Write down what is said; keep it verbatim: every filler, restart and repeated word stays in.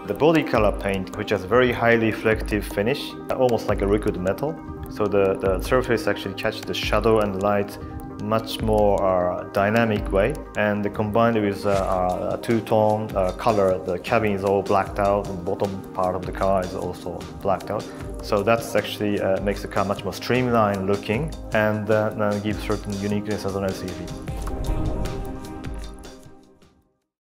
The body color paint, which has very highly reflective finish, almost like a liquid metal. So the, the surface actually catches the shadow and light much more uh, dynamic way, and combined with uh, a two-tone uh, color, the cabin is all blacked out, and the bottom part of the car is also blacked out. So that's actually uh, makes the car much more streamlined looking, and uh, gives certain uniqueness as an L C V.